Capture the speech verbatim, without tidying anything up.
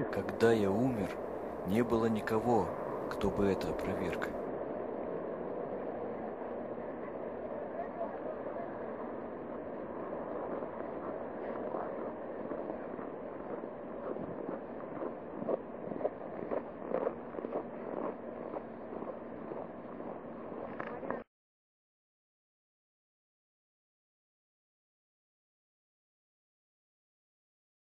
Когда я умер, не было никого, кто бы это опроверг.